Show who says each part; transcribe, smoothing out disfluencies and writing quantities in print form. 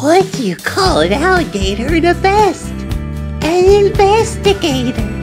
Speaker 1: What do you call an alligator in a vest? An investigator.